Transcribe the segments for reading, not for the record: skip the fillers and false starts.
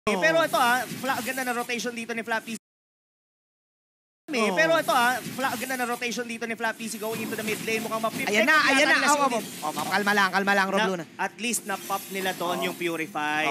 Pero ito ganda na rotation dito ni Flap TC. Pero ito ganda na rotation dito ni Flap TC going into the mid lane. Mukhang ma-flip. Ayan na. Kalma lang Rod Luna. At least na-pop nila doon yung Purify.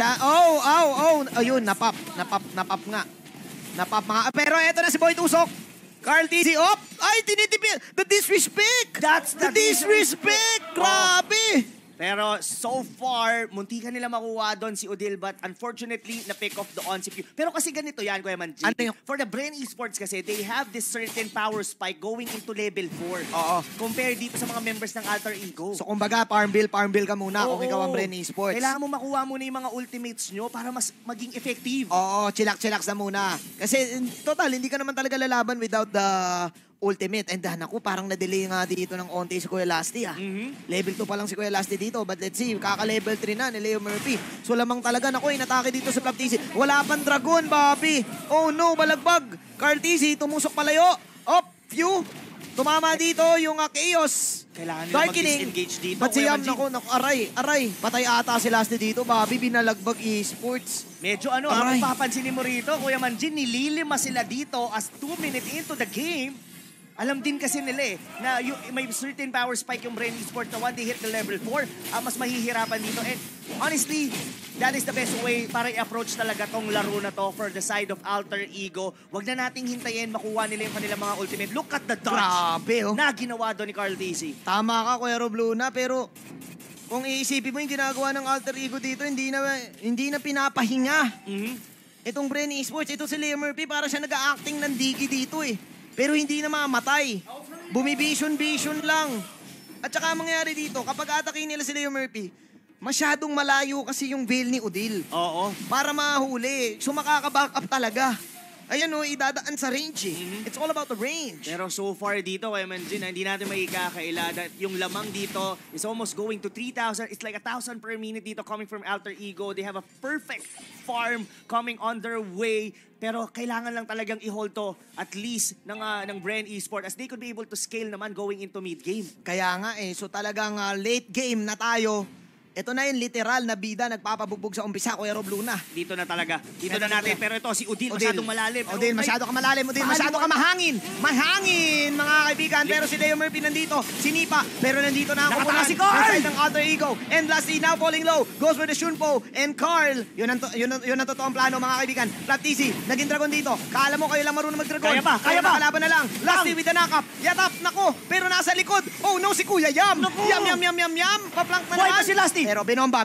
Ayun, na-pop nga. Na-pop nga. Pero eto na si Boy Tusok. Carl TC, ay, tinitipid. The disrespect. That's the disrespect. Grabe. Pero so far, muntikan nila makuha doon si Odil, but unfortunately, na-pick off doon si Pew. Pero kasi ganito yan, Kuya Manji. For the Bren Esports kasi, they have this certain power spike going into level 4. Oo. Compared dito sa mga members ng Alter Ego. So kumbaga, farm bill ka muna kung ikaw ang Bren Esports. Kailangan mo makuha muna yung mga ultimates nyo para mas maging effective. Oo, chillax na muna. Kasi total, hindi ka naman talaga lalaban without the ultimate. And naku, parang na-delay nga dito ng onti si Kuya Lasty Level 2 pa lang si Kuya Lasty dito. But let's see, kaka-level 3 na ni Leo Murphy. So lamang talaga, naku, inatake dito sa Flap TC. Wala pang dragon, Bobby. Oh no, balagbag. Carl TC, tumusok palayo. Phew. Tumama dito yung Chaos. Kailangan nila mag-disengage dito. But si Yam, naku, aray. Patay ata si Lasty dito, Bobby. Binalagbag Esports. Medyo ang papansinin mo rito, Kuya Manji, nililima sila dito as 2 minutes into the game. Alam din kasi nila na may certain power spike yung Bren Esports na when they hit the level 4, mas mahihirapan dito. And honestly, that is the best way para i-approach talaga tong laro na to for the side of Alter Ego. Wag na nating hintayin makuha nila yung kanilang mga ultimate. Look at the dodge na ginawa doon ni Carl TC. Tama ka, Kuya Rob Luna, pero kung iisipin mo yung ginagawa ng Alter Ego dito, hindi na pinapahinga. Itong Bren Esports, ito si Leo Murphy, para siya nag-a-acting ng digi dito Pero hindi na mamatay. Bumivision lang. At saka mangyayari dito, kapag atakin nila si Leo Murphy, masyadong malayo kasi yung veil ni Odil. Oo. Para mahuli. So makaka-back up talaga. Ayan idadaan sa range It's all about the range. Pero so far dito, Kuya Manji, hindi natin makikakaila that yung lamang dito is almost going to 3,000. It's like 1,000 per minute dito coming from Alter Ego. They have a perfect farm coming on their way. Pero kailangan lang talagang i-hold to at least ng Bren Esports as they could be able to scale naman going into mid-game. Kaya nga so talagang late game na tayo. Ito na yung literal na bida nagpapabugbog sa umpisa, Kuya Rob Luna. Dito na talaga. Dito na natin. Pero ito, si Odil, masyadong malalim. Odil, masyado ka malalim. Odil, masyado ka mahangin. Mahangin, mga kaibigan. Pero si Leo Murphy nandito. Sinipa. Pero nandito na ako. Nakatakas si Carl! Inside ng Alter Ego. And lastly, now falling low. Goes for the Shunpo. And Carl. Yun ang totoong plano, mga kaibigan. Flap TC, naging dragon dito. Kala mo kayo lang marunong mag-dragon. Kaya pa. Kalaban na lang. Lastly with the knock-up. Yatap, nako. Pero nasa likod. Oh no, si Kuya Yam. Yam. Paplank na naman. Si Lasty. Pero binomba.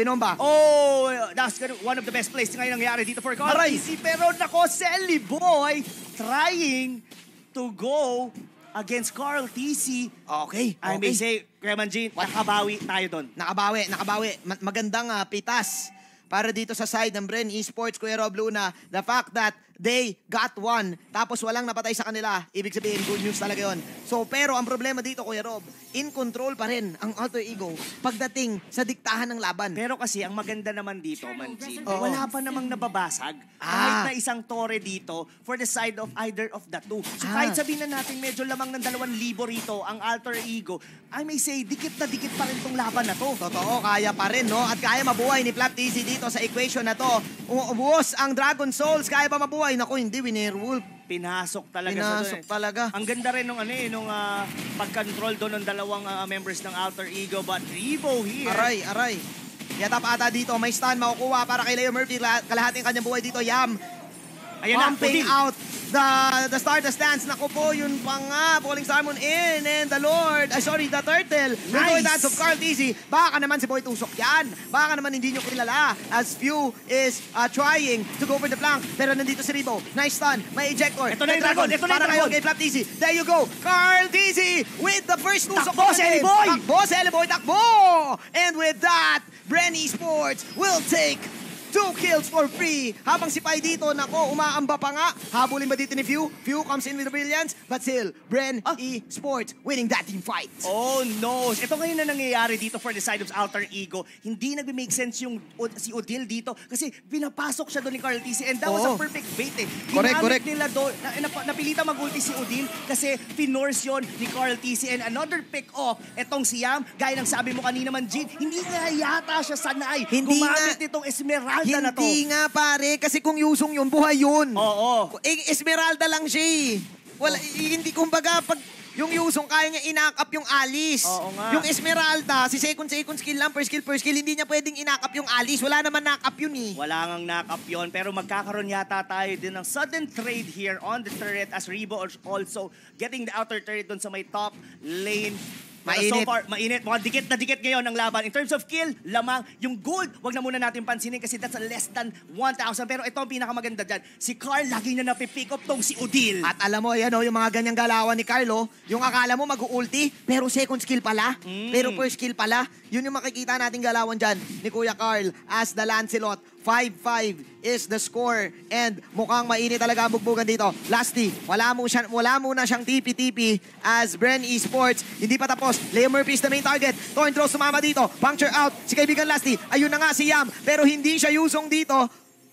Oh, that's one of the best plays ngayon nangyari dito for Carl TC. Pero nako, Selly Boy trying to go against Carl TC. Okay. I may say, Kuya Manji, nakabawi tayo doon. Nakabawi. Magandang pitas para dito sa side ng Bren Esports, Kuya Rob Luna. The fact that they got one, tapos walang napatay sa kanila, ibig sabihin, good news talaga yun. So, pero ang problema dito, Kuya Rob, in control pa rin ang Alter Ego pagdating sa diktahan ng laban. Pero kasi, ang maganda naman dito, Manji, wala pa namang nababasag kahit na isang tore dito for the side of either of the two. So, kahit sabihin na natin medyo lamang ng 2,000 rito ang Alter Ego, I may say, dikit na dikit pa rin tong laban na to. Totoo, kaya pa rin, no? At kaya mabuhay ni Flap TC dito sa equation na to. Ubuos ang Dragon Souls, kaya ba mabuhay? Naku, hindi, Winnerwolf. Pinasok talaga talaga. Ang ganda rin nung pag-control doon ng dalawang members ng Alter Ego, but Rebo here. Aray. Yatap ata dito, may stun makukuha para kay Leo Murphy. Kalahating kanyang buhay dito, Yam. Ayan na, pumping out the Stardust Dance. Naku po, yun pa nga. Falling Salmon in, and the Turtle. Nice. Dance of Carl TC. Baka naman si Boy Tusok yan. Baka naman hindi nyo kilala. As Few is trying to go for the flank. Pero nandito si Rebo. Nice stun. May ejector. Ito na yung dragon. Para kayo kay Flap TC. There you go. Carl TC with the first Tusok. Takbo, Selly Boy! Takbo! And with that, Bren Esports will take 2 kills for free. Habang si Pai dito, nako, umaamba pa nga. Habulin ba dito ni Few? Few comes in with the brilliance, but still, Bren Esports winning that team fight. Oh no. Ito ngayon na nangyayari dito for the side of Alter Ego. Hindi nag-make sense yung si Odil dito kasi pinapasok siya doon ni Carl TC and that was a perfect bait Correct. Nila doon, napilita mag-ulti si Odil kasi pinorse yun ni Carl TC and another pick off. Etong si Yam, gaya ng sabi mo kanina man, Jin, hindi nga yata siya sanay. Gumamit nitong Esmeralda Esmeralda na to. Hindi nga pare, kasi kung Yusong yun, buhay yun. Oo. Esmeralda lang siya eh. Wala, hindi kumbaga pag yung Yusong kaya niya in-up yung Alice. Oo nga. Yung Esmeralda, si second skill lang, per skill, hindi niya pwedeng in-up yung Alice. Wala naman knock-up yun eh. Wala ngang knock-up yun, pero magkakaroon yata tayo din ng sudden trade here on the turret as Rebo also getting the outer turret dun sa may top lane. Pero so far, mainit. Mukhang dikit na dikit ngayon ang laban. In terms of kill, lamang. Yung gold, wag na muna natin pansinin kasi that's less than 1,000. Pero ito ang pinakamaganda dyan. Si Carl, lagi na napipick up tong si Odil. At alam mo, yan o, yung mga ganyang galawan ni Carlo, yung akala mo mag-ulti, pero second skill pala, pero first skill pala. Yun yung makikita nating galawan dyan ni Kuya Carl as the Lancelot. 5-5 is the score and mukhang mainit talaga ang bugbugan dito. Lasty, wala muna siyang TP-TP as Bren Esports. Hindi pa tapos. Leo Murphy is the main target. Torn throw sumama dito. Puncture out. Si kaibigan Lasty. Ayun na nga si Yam. Pero hindi siya Yusong dito.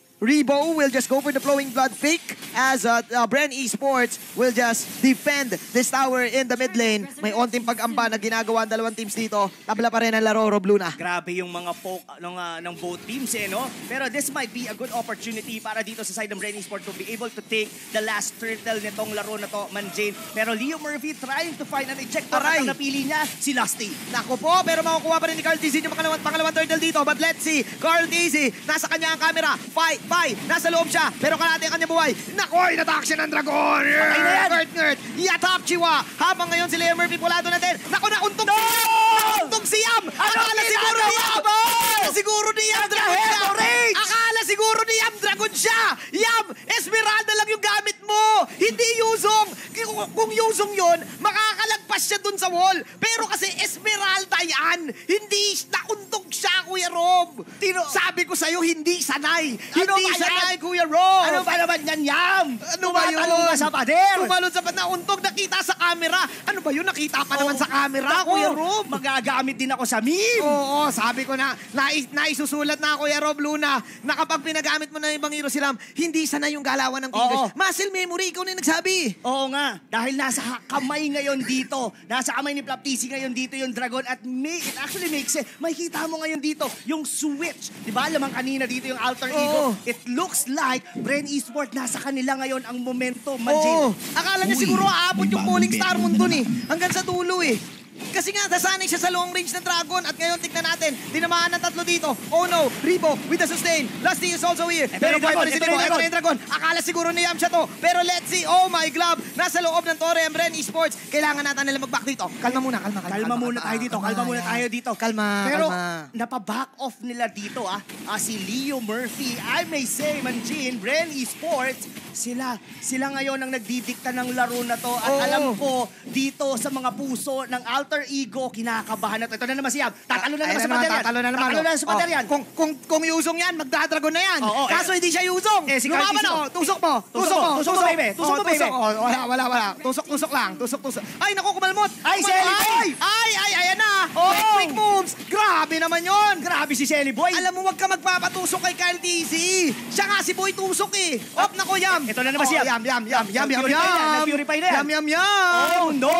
Rebo will just go for the flowing blood fake as Bren Esports will just defend this tower in the mid lane. May onting pag-amba na ginagawa ang dalawang teams dito. Tabla pa rin ang laro, Rob Luna. Grabe yung mga poke ng both teams no? Pero this might be a good opportunity para dito sa side ng Bren Esports to be able to take the last turtle nitong laro na to, Manjane. Pero Leo Murphy trying to find an ejector at ang napili niya, si Lasty. Nako po, pero makukuha pa rin ni Carl TZ yung pangalawang turtle dito. But let's see, Carl TZ, nasa kanya ang camera. Fight! Nasa loob siya, pero kalahati ang kanyang buhay. Nakoy, natak siya ng dragon! Patay na yan! Ngert! Yatap, Chiwa! Habang ngayon si Leo Murphy pulado natin. Nako, nauntog! No! Nauntog si Yam! Akala siguro ni Yam! Akala siguro ni Yam dragon siya! Akala siguro ni Yam dragon siya! Yam, Esmeralda lang yung gamit mo! Hindi Yusong! Kung Yusong yun, makakalagpas siya dun sa wall. Pero kasi Esmeralda yan! Hindi nauntog siya, Kuya Rob! Sabi ko sa'yo, hindi sanay! Hindi sanay, Kuya Rob! Ano ba naman yan, Yam? Ano ba yun? Tumatalong ba sa pader? Tumalon sa pader. Nauntog, nakita sa camera. Ano ba yun? Nakita pa naman sa camera, Naku, Kuya Rob. magagamit din ako sa meme. Oo, sabi ko na, naisusulat na, Kuya Rob Luna, na kapag pinagamit mo na ibang hero silam, hindi sanay yung galawan ng fingers. Muscle memory, ikaw na yung nagsabi. Oo nga, dahil nasa kamay ngayon dito, nasa kamay ni Plaptisi ngayon dito yung dragon at it actually makes sense. Makikita mo ngayon dito yung switch. Diba, lamang kanina dito yung alter ego. It looks like Bren Esports nasa kanila ngayon ang momentum, Manjin. Akala niya siguro aabot yung Falling Star Moon dun eh. Hanggang sa dulo eh. Kasi nga, nasanay siya sa long range ng dragon. At ngayon, tignan natin. Tinamaan ng tatlo dito. Oh no, Rebo with the sustain. Lasty is also here. Pero dragon, ito yung dragon. Akala siguro ni Yam siya to. Pero let's see. Oh my glove. Nasa loob ng Torre ang Bren Esports. Kailangan natin nila mag-back dito. Kalma muna. Kalma muna tayo dito. Kalma muna tayo dito. Kalma. Pero napaback off nila dito si Leo Murphy. I may say, Manjin, Bren Esports, sila ngayon ang nagdidikta ng laro na to. At alam ko, dito sa mga puso ng alter ego, kinakabahan na to. Ito na naman si Yam. Tatalo na naman sa pader yan. Tatalo na sa pader yan. Kung Yusong yan, magdadragon na yan. Kaso hindi siya Yusong. Si lumaban ako. Tusok mo, baby. Tusok mo, baby. Wala. Tusok lang. Ay, naku, kumalmot. Ay, Shelly Boy! Ay, ayan na. Quick moves. Grabe naman yon. Grabe si Shelly Boy. Alam mo, wag ka magpapatusok kay Kyle TZ. Siya nga si Boy tusok eh. Naku, Yam. Ito na naman si Yam. Yam. Nag-purify na yan. Yam. Oh, no.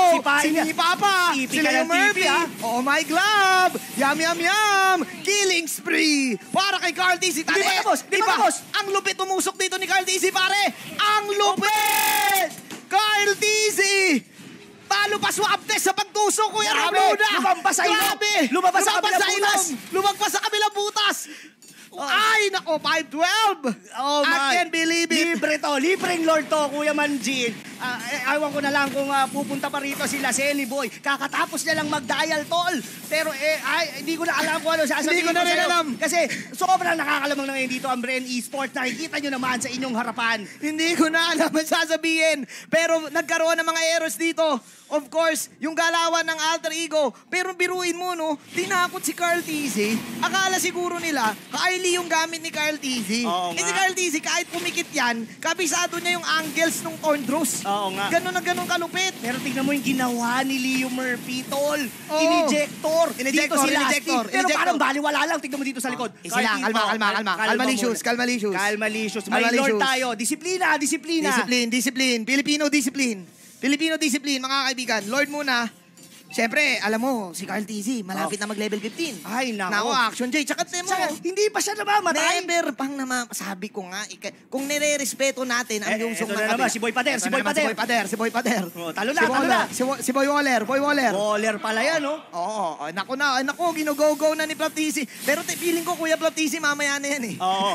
Si Papa. Si Leo Murphy. Oh my glove. Yam. Killing spree. Para kay Carl TZ. Di ba tapos? Ang lupit tumusok dito ni Carl TZ, pare. Ang lupit. Carl TZ. Talo pa swap test sa pagtusok, Kuya Ramona. Lumampas sa ilong. Lumampas sa kabilang butas. Lumagpas sa kabilang butas. Ay, nako, 5-12. Oh my. I can't believe it. Libre to. Libreng Lord to, Kuya Manjin. Ayaw ko na lang kung pupunta pa rito sila, Shelly Boy. Kakatapos niya lang mag-dial tol. Pero hindi ko na alam kung ano sasabihin Hindi ko na rin alam. Kasi sobrang nakakalamang na ngayon dito ang Bren Esports. Nakikita nyo naman sa inyong harapan. Hindi ko na alam ang sasabihin. Pero nagkaroon ng mga errors dito. Of course, yung galawan ng alter ego. Pero biruin mo, no? Tinakot si Carl TZ. Akala siguro nila, highly yung gamit ni Carl TZ. Si Carl TZ, kahit pumikit yan, kabisado niya yung angles ng torn throws. Oo nga. Ganon na ganon kalupit. Pero tignan mo yung ginawa ni Leo Murphy, tol. Inejector. Dito si Lasty. Pero parang baliwala lang. Tignan mo dito sa likod. Kalma licious. May Lord tayo. Disiplina. Discipline. Filipino discipline, mga kaibigan. Lord muna. Siyempre, alam mo, si Carl TZ, malapit na mag-level 15. Ay, nako. Nako, Action J. Tsaka mo, hindi pa siya namamatay. never pang sabi ko nga, kung nire-respeto natin ang yung ito na naman, si Boy Pader, Si Boy Pader. Oh, talo na. Si Boy Waller. Waller pala yan, no? Oo, naku, ginugo-go na ni Flap TZ. Pero feeling ko, Kuya Flap TZ, mamaya na yan eh. Oo.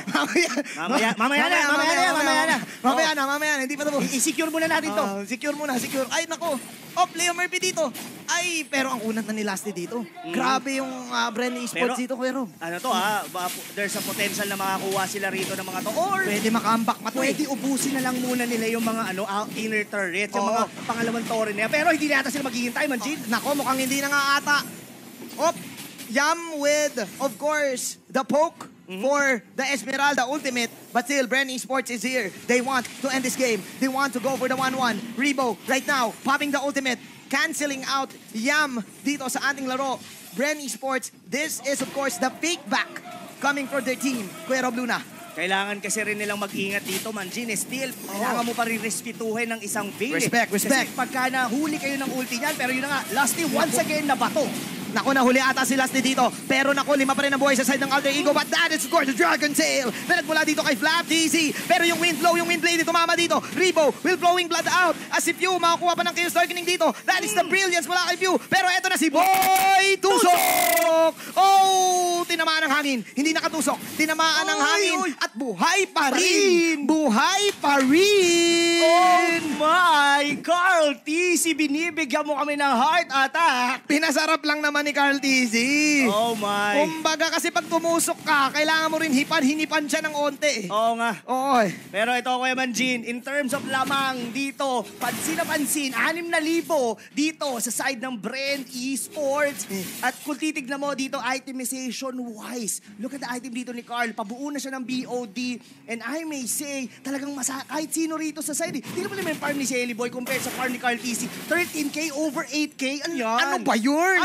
Mamaya na. Hindi pa tapos. I-secure muna natin to. Secure muna. Ay, naku. Leo Murphy dito. Ay, pero ang unat na ni Lasty dito. Grabe yung Bren Esports dito, Kuya Rob. Ano to there's a potential na makakuha sila rito ng mga to. Or pwede maka-comeback pwede ubusin na lang muna nila yung mga inner turret, yung mga pangalawang torre nila. Pero hindi na ata sila maghihintay, Manjin. Nako, mukhang hindi na nga ata. Yam with, of course, the poke for the Esmeralda ultimate. But still, Bren Esports is here. They want to end this game. They want to go for the 1-1. Rebo, right now, popping the ultimate. Canceling out Yam dito sa ating laro. Bren Esports, this is, of course, the fake back coming for their team. Kuya Rob Luna. Kailangan kasi rin nilang mag-ingat dito, Manjin. Still, kailangan mo pa rin respetuhin ng isang veil. Respect. Kasi pagka nahuli kayo ng ulti niyan, pero yun na nga, Lasty once again na bato. Naku, nahuli ata si Lasty dito. Pero naku, 5 pa rin ang buhay sa side ng Alter Ego. But that is, of course, the Dragon Tail na nagmula dito kay Flap TZ. Pero yung Wind Blade, tumama dito. Rebo will blowing blood out. As if Pew makakuha pa ng Chaos Darkening dito. That is the brilliance mula kay Pew. Pero eto na si Boy Tusok! Tinamaan ng hangin. Hindi nakatusok. Tinamaan ng hangin. At buhay pa rin. Oh my! Carl TZ, binibigyan mo kami ng heart attack. Pinasarap lang naman ni Carl TZ. Oh my. Kumbaga kasi pag tumusok ka, kailangan mo rin hinipan siya ng onte. Oo nga. Oo. Pero ito, Kuya Manjin, in terms of lamang dito, pansin na pansin, 6,000 dito sa side ng Bren Esports. At kung titignan mo dito, itemization-wise, look at the item dito ni Carl. Pabuo na siya ng BOD. And I may say, talagang kahit sino rito sa side. Tingnan mo naman yung farm ni Shelly Boy compared sa farm ni Carl TZ. 13K over 8K. Ano yan? Ano ba yun?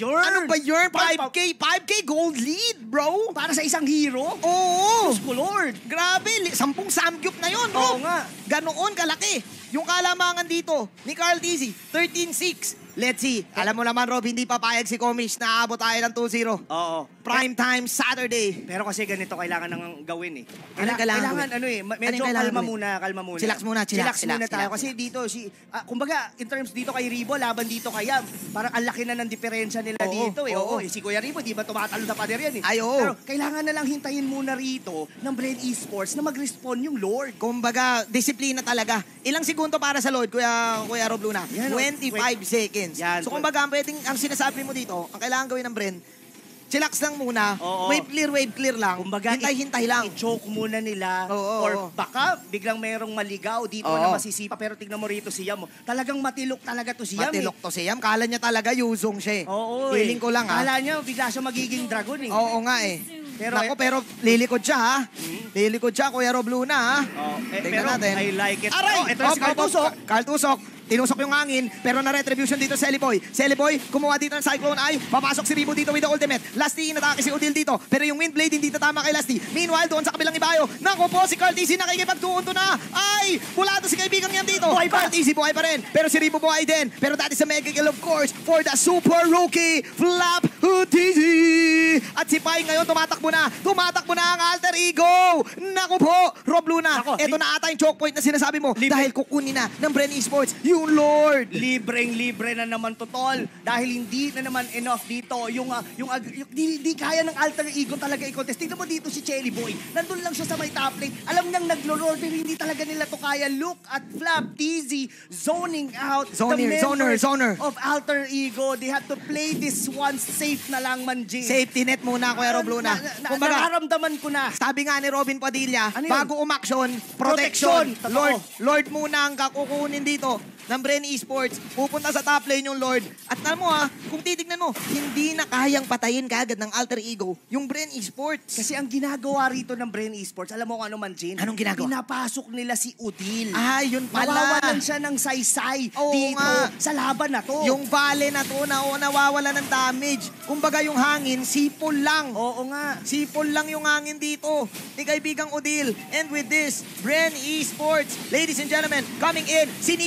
5K gold lead, bro? Para sa isang hero? Oo. Diyos ko, Lord. Grabe, 10 samgyup na yun, bro. Oo nga. Ganoon kalaki. Yung kalamangan dito ni Carl TZ, 13-6. Let's see. Alam mo naman, Rob, hindi papayag si Komish na aabot tayo ng 2-0. Oo. Prime time Saturday. Pero kasi ganito kailangan nang gawin eh. Kailangan medyo kalma muna. Chillax muna tayo. Kasi dito, kumbaga, in terms dito kay Rebo, laban dito kay Yam, parang ang laki na ng diferensya nila dito eh. Oo. Si Kuya Rebo, di ba tumatalo na pader yan eh. Ay, oo. Pero kailangan na lang hintayin muna rito ng Bren Esports na mag-respawn yung Lord. Kumbaga, disiplina talaga. Ilang segundo para sa Lord, Kuya Rob Luna? 25 seconds. Yan, so kumbaga, ang sinasabi mo dito, ang kailangan gawin ng Bren, chillax lang muna, wave clear lang, kumbaga, hintay lang. I-choke muna nila, or baka biglang mayroong maligaw dito na masisipa, pero tignan mo rito si Yam. Talagang matilok talaga to si Yam. Matilok to si Yam, kala niya talaga Yuzong siya. Oo, feeling ko lang kala niya bigla siya magiging dragon eh. Oo nga eh. Pero lilikod siya ha. Lilikod siya, Kuya Rob Luna ha. Pero natin. I like it. Aray! Ito si Carl Tusok. Carl Tusok. Tinusok yung hangin, pero na-retribution dito si Shelly Boy. Shelly Boy, kumuha dito ng Cyclone Eye. Papasok si Rebo dito with the ultimate. Lasty, inatake si Odil dito. Pero yung Wind Blade hindi tatama kay Lasty. Meanwhile, doon sa kabilang ibayo, naku po, si Carl TZ nakikipagtuunto na. Ay, bulado si kaibigang yan dito. Buhay pa. Carl TZ buhay pa rin. Pero si Rebo buhay din. Pero that is a mega kill, of course, for the super rookie, Flap TZ. At si Pai ngayon, tumatakbo na ang Alter Ego. Naku po, Rob Luna. Ito na ata yung choke point na sinasabi mo. Dahil kukunin na ng Bren Esports yung Lord. Libreng-libre na naman to, tol. Dahil hindi na naman enough dito. Di kaya ng Alter Ego talaga i-contest. Tingnan mo dito si Shelly Boy. Nandun lang siya sa may top lane. Alam nang naglo-lord, pero hindi talaga nila to kaya. Look at Flap TZ zoning out Zoner of Alter Ego. They have to play this one safe na lang, Manji. Safety net muna, Kuya Rob Luna. Nararamdaman ko na. Sabi nga ni Robin Padilla, bago umaksyon, Protection. Lord muna ang kakukunin dito ng Bren Esports. Pupunta sa top lane yung Lord. At alam mo kung titignan mo, hindi na kayang patayin kagad ng Alter Ego yung Bren Esports. Kasi ang ginagawa rito ng Bren Esports, alam mo kung ano, Manjin? Anong ginagawa? Pinapasok nila si Udil. Yun pala. Nawawalan siya ng saysay dito sa laban na to. Yung vale na to nawawala ng damage. Kumbaga yung hangin, sipol lang. Oo nga. Sipol lang yung hangin dito. Ni kaibigang Udil. And with this, Bren Esports, ladies and gentlemen, coming in, sinipa ngayon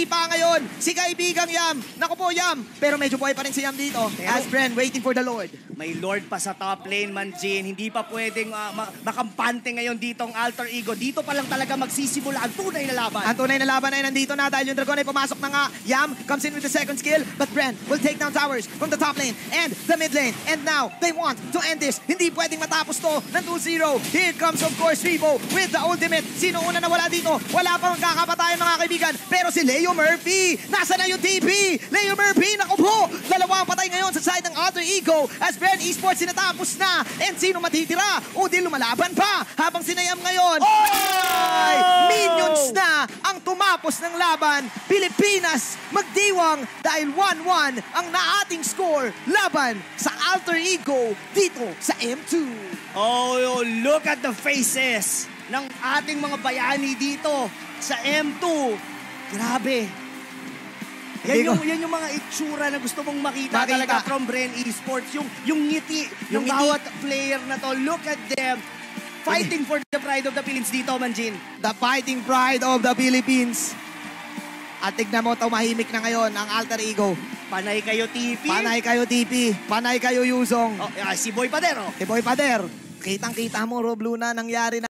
ngayon si kaibigang Yam. Naku po, Yam. Pero medyo buhay pa rin si Yam dito. As Bren waiting for the Lord. May Lord pa sa top lane, Manjin. Hindi pa pwedeng makampante ngayon dito ang Alter Ego. Dito pa lang talaga magsisimula ang tunay na laban. Ang tunay na laban ay nandito na dahil yung Dragon ay pumasok na nga. Yam comes in with the second skill, but Bren will take down towers from the top lane and the mid lane. And now, they want to end this. Hindi pwedeng matapos to ng 2-0. Here comes, of course, Vivo with the ultimate. Sino una na wala dito? Wala pang kakapatayan, mga kaibigan. Pero si Leo Murphy, nasa na yung TP? Leo Murphy, naku po! Dalawang patay ngayon sa side ng Alter Ego as Bren Esports sinatapos na. And sino matitira? Udil lumalaban pa habang sinayam ngayon. Ay! Minions na ang tumapos ng laban. Pilipinas magdiwang dahil 1-1 ang naating score laban sa Alter Ego dito sa M2. Oh, look at the faces ng ating mga bayani dito sa M2. Grabe. Yan yung mga itsura na gusto mong makita talaga from Bren Esports. Yung ngiti ng bawat player na to. Look at them. Fighting for the pride of the Philippines dito, Manjin. The fighting pride of the Philippines. At tignan mo, tumahimik na ngayon ang Alter Ego. Panay kayo, TP. Panay kayo, TP. Panay kayo, Yuzong. Si Boy Pader, Si Boy Pader. Kitang-kita mo, Rob Luna, nangyari na.